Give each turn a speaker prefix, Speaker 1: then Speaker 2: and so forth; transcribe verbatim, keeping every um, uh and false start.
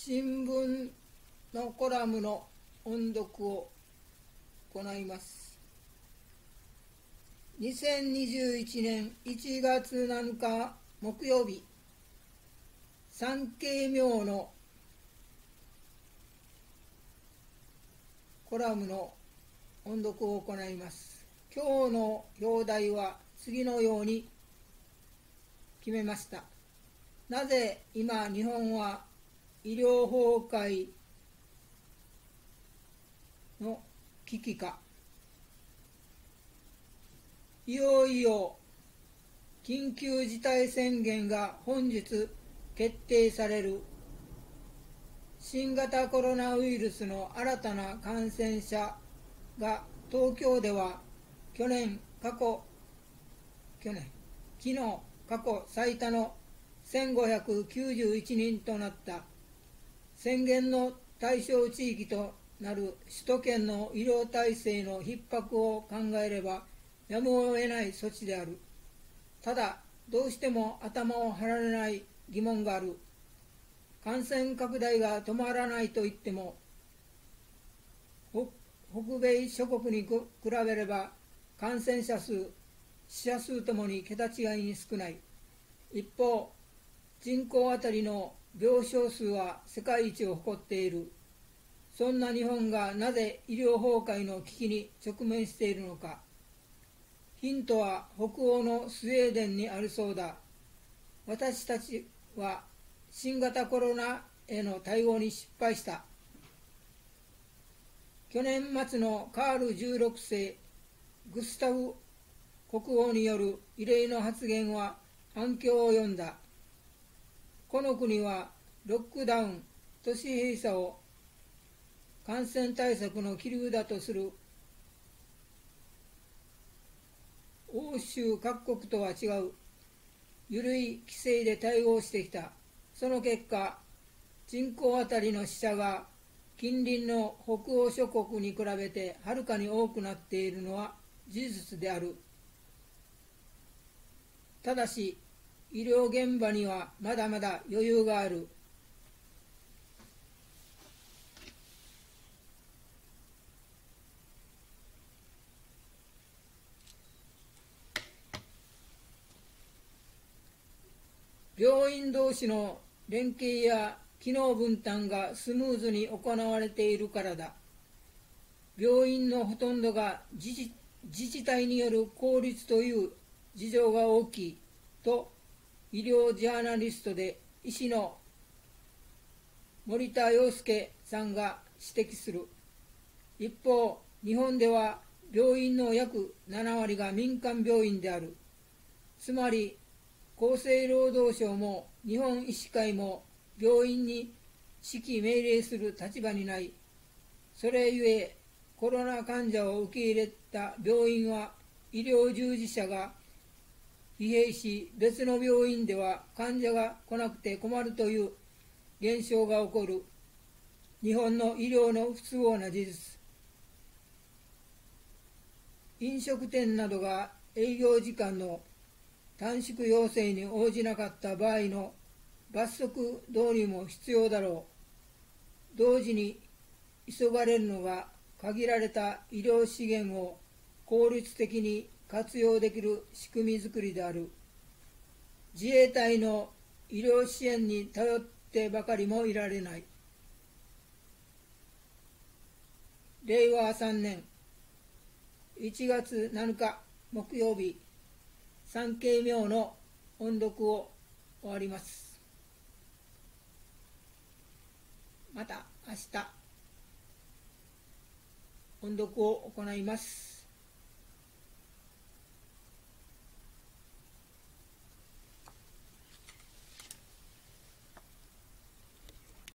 Speaker 1: 新聞のコラムの音読を行います。にせんにじゅういちねんいちがつなのか木曜日、三景明のコラムの音読を行います。今日の表題は次のように決めました。なぜ今日本は医療崩壊の危機か。いよいよ緊急事態宣言が本日決定される。新型コロナウイルスの新たな感染者が東京では去年過去去年昨日過去最多のせんごひゃくきゅうじゅういちにんとなった。宣言の対象地域となる首都圏の医療体制の逼迫を考えればやむを得ない措置である。ただ、どうしても頭を張られない疑問がある。感染拡大が止まらないと言っても、北米諸国に比べれば感染者数、死者数ともに桁違いに少ない。一方、人口あたりの病床数は世界一を誇っている。そんな日本がなぜ医療崩壊の危機に直面しているのか。ヒントは北欧のスウェーデンにあるそうだ。私たちは新型コロナへの対応に失敗した。去年末のカールじゅうろくせいグスタフ国王による異例の発言は反響を呼んだ。この国はロックダウン、都市閉鎖を感染対策の切り札とする欧州各国とは違う緩い規制で対応してきた。その結果、人口あたりの死者が近隣の北欧諸国に比べてはるかに多くなっているのは事実である。ただし、医療現場にはまだまだ余裕がある。病院同士の連携や機能分担がスムーズに行われているからだ。病院のほとんどが自治、自治体による効率という事情が大きいと医療ジャーナリストで医師の森田洋介さんが指摘する。一方、日本では病院の約ななわりが民間病院である。つまり厚生労働省も日本医師会も病院に指揮命令する立場にない。それゆえコロナ患者を受け入れた病院は医療従事者が疲弊し、別の病院では患者が来なくて困るという現象が起こる。日本の医療の不都合な事実。飲食店などが営業時間の短縮要請に応じなかった場合の罰則導入も必要だろう。同時に急がれるのが限られた医療資源を効率的に活用できる仕組みづくりである。自衛隊の医療支援に頼ってばかりもいられない。れいわさんねんいちがつなのか木曜日、三景明の音読を終わります。また明日音読を行います。